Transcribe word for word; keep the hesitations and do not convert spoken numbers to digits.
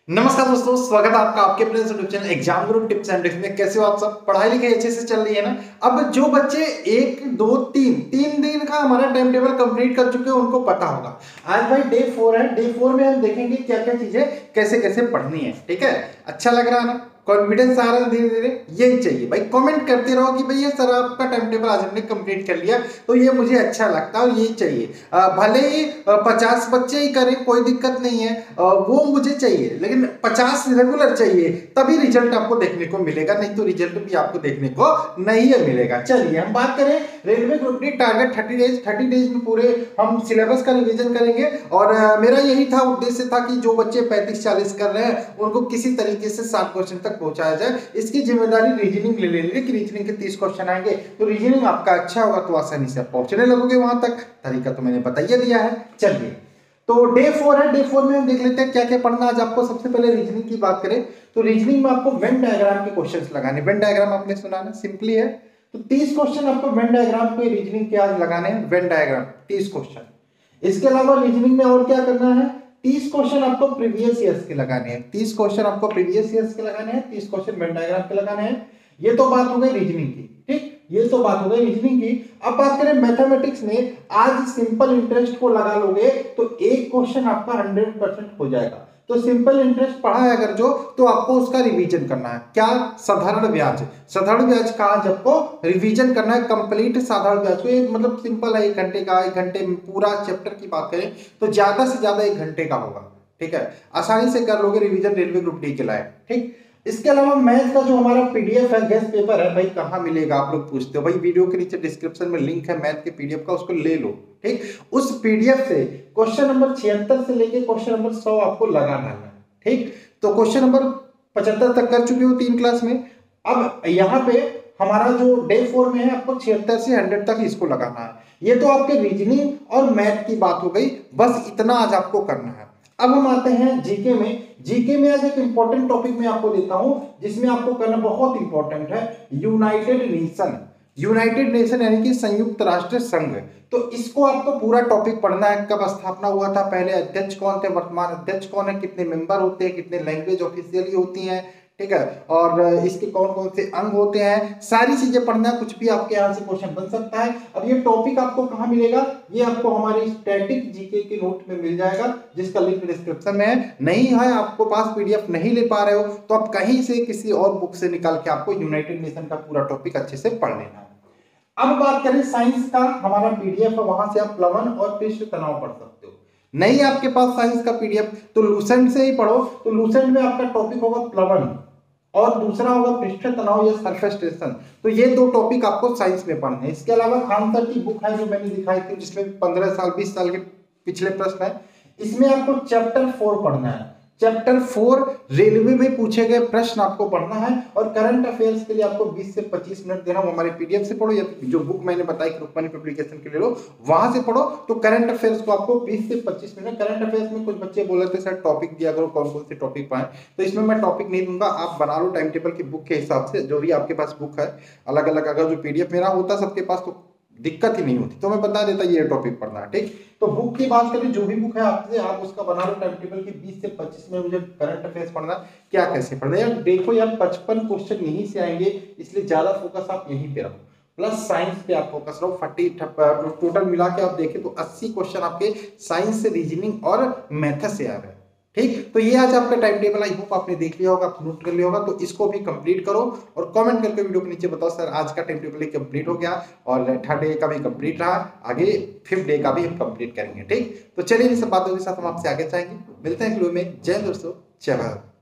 नमस्कार दोस्तों, स्वागत है आपका आपके अपने YouTube channel exam group tips and tricks में। कैसे हो आप सब? पढ़ाई लिखाई अच्छे से चल रही है ना? अब जो बच्चे एक दो तीन तीन दिन का हमारा टाइम टेबल कंप्लीट कर चुके हैं उनको पता होगा। आज भाई डे फोर है। डे फोर में हम देखेंगे क्या क्या चीजें कैसे कैसे पढ़नी है। ठीक है, अच्छा लग रहा है ना? कॉन्फिडेंस आ रहा है धीरे धीरे। यही चाहिए भाई, कमेंट करते रहो कि भैया सर आपका टाइम टेबल आज हमने कंप्लीट कर लिया, तो ये मुझे अच्छा लगता है और यही चाहिए। आ, भले ही पचास बच्चे ही करें, कोई दिक्कत नहीं है, आ, वो मुझे चाहिए, लेकिन पचास रेगुलर चाहिए, तभी रिजल्ट आपको देखने को मिलेगा, नहीं तो रिजल्ट भी आपको देखने को नहीं मिलेगा। चलिए हम बात करें railway group D target thirty days thirty days में पूरे हम सिलेबस का रिवीजन करेंगे। और आ, मेरा यही था उद्देश्य था कि जो बच्चे पैंतीस चालीस कर रहे हैं उनको किसी तरीके से साठ क्वेश्चन तक पहुंचाया जाए। इसकी जिम्मेदारी रीजनिंग ले लेंगे कि रीजनिंग के तीस क्वेश्चन आएंगे, तो रीजनिंग आपका अच्छा होगा तो आसानी से आप पहुंचने लगोगे वहां तक। तरीका तो मैंने बताइए दिया है। चलिए, तो डे फोर है। डे फोर में हम देख लेते हैं क्या क्या पढ़ना आज आपको। सबसे पहले रीजनिंग की बात करें तो रीजनिंग में आपको वेन डायग्राम के क्वेश्चंस लगाने। वेन डायग्राम आपने सुना ना, सिंपली है। तो तीस क्वेश्चन आपको वेन डायग्राम पे रीजनिंग के आज लगाने हैं। वेन डायग्राम तीस क्वेश्चन। इसके अलावा रीजनिंग में और क्या करना है? तीस क्वेश्चन आपको प्रीवियस ईयर्स के लगाने हैं। तीस क्वेश्चन आपको प्रीवियस ईयर्स के लगाने हैं, तीस क्वेश्चन वेन डायग्राम के लगाने हैं। ये तो बात हो गई रीजनिंग की। ठीक, ये तो बात हो गई रीजनिंग की। अब बात करें मैथमेटिक्स में, आज सिंपल इंटरेस्ट को लगा लोगे तो एक क्वेश्चन आपका हंड्रेड परसेंट हो जाएगा। तो सिंपल इंटरेस्ट पढ़ा है अगर जो, तो आपको उसका रिवीजन करना है। क्या? साधारण ब्याज। साधारण ब्याज का आज आपको रिवीजन करना है, कंप्लीट साधारण ब्याज को। ये मतलब सिंपल है, एक घंटे का, एक घंटे में पूरा चैप्टर की बात करें तो ज्यादा से ज्यादा एक घंटे का होगा। ठीक है, आसानी से कर लोगे रिवीजन रेलवे ग्रुप डी के लायक। ठीक, इसके अलावा मैथ का जो हमारा पीडीएफ है, गेस्ट पेपर है, भाई कहाँ मिलेगा आप लोग पूछते हो। भाई वीडियो के नीचे डिस्क्रिप्शन में लिंक है मैथ के पीडीएफ का, उसको ले लो। ठीक, उस पीडीएफ से क्वेश्चन नंबर छिहत्तर से लेके क्वेश्चन नंबर सौ आपको लगा डालना है। ठीक, तो क्वेश्चन नंबर पचहत्तर तक कर चुके हो तीन क्लास में। अब यहाँ पे हमारा जो डे फोर में है, आपको छिहत्तर से हंड्रेड तक इसको लगाना है। ये तो आपके रीजनिंग और मैथ की बात हो गई, बस इतना आज आपको करना है। अब हम आते हैं जीके में। जीके में आज एक इंपॉर्टेंट टॉपिक मैं आपको देता हूं जिसमें आपको करना बहुत इंपॉर्टेंट है, यूनाइटेड नेशन। यूनाइटेड नेशन यानी कि संयुक्त राष्ट्र संघ। तो इसको आपको पूरा टॉपिक पढ़ना है। कब स्थापना हुआ था, पहले अध्यक्ष कौन थे, वर्तमान अध्यक्ष कौन है, कितने मेंबर होते हैं, कितने लैंग्वेज ऑफिशियली होती हैं, ठीक है, और इसके कौन कौन से अंग होते हैं, सारी चीजें पढ़ना है। कुछ भी आपके यहाँ से क्वेश्चन बन सकता है। अब ये टॉपिक आपको कहाँ मिलेगा? ये आपको हमारे स्टैटिक जीके के नोट में मिल जाएगा, जिसका लिंक डिस्क्रिप्शन में है। नहीं है आपको पास पीडीएफ नहीं ले पा रहे हो तो आप कहीं से किसी और बुक से निकाल के आपको यूनाइटेड नेशन का पूरा टॉपिक अच्छे से पढ़ लेना है। अब बात करें साइंस का, हमारा पीडीएफ है, वहां से आप प्लवन और पृष्ठ तनाव पढ़ सकते हो। नहीं आपके पास साइंस का पीडीएफ तो लूसेंट से ही पढ़ो। तो लूसेंट में आपका टॉपिक होगा प्लवन और दूसरा होगा पृष्ठ तनाव या सरफेस टेंशन। तो ये दो टॉपिक आपको साइंस में पढ़ने हैं। इसके अलावा खान सर की बुक है जो मैंने दिखाई थी, जिसमें पंद्रह साल बीस साल के पिछले प्रश्न है। इसमें आपको चैप्टर फोर पढ़ना है। चैप्टर फोर रेलवे में पूछे गए प्रश्न आपको पढ़ना है। और करंट अफेयर्स के लिए आपको बीस से पच्चीस मिनट देना। वो हमारे पीडीएफ से पढ़ो या जो बुक मैंने बताई रुक्मणी पब्लिकेशन के ले लो, वहां से पढ़ो। तो करंट अफेयर्स को आपको बीस से पच्चीस मिनट। करंट अफेयर्स में कुछ बच्चे बोले थे सर टॉपिक दिया करो, कौन कौन से टॉपिक पाए, तो इसमें मैं टॉपिक नहीं दूंगा। आप बना लो टाइम टेबल की बुक के हिसाब से, जो भी आपके पास बुक है अलग अलग। अगर जो पीडीएफ मेरा होता सबके पास तो दिक्कत ही नहीं होती, तो मैं बता देता ये टॉपिक पढ़ना है। ठीक, तो बुक की बात करें, जो भी बुक है आपसे आप उसका बना लो टाइम टेबल की बीस से पच्चीस में। मुझे करंट अफेयर्स पढ़ना, क्या कैसे पढ़ना यार। देखो यार पचपन क्वेश्चन यहीं से आएंगे, इसलिए ज्यादा फोकस आप यहीं पे रखो। प्लस साइंस पे आप फोकस रहो। फोर्टी टोटल मिला के आप देखें तो अस्सी क्वेश्चन आपके साइंस से, रीजनिंग और मैथ से आ रहे हैं। ठीक, तो ये आज आपका टाइम टेबल, आई होप आपने देख लिया होगा, नोट कर लिया होगा। तो इसको भी कंप्लीट करो और कमेंट करके वीडियो के नीचे बताओ सर आज का टाइम टेबल कंप्लीट हो गया और थर्ड डे का भी कंप्लीट रहा, आगे फिफ्थ डे का भी हम कंप्लीट करेंगे। ठीक, तो चलिए इन सब बातों के साथ हम आपसे आगे जाएंगे। मिलते हैं वीडियो में। जय दोस्तों, जय भारत।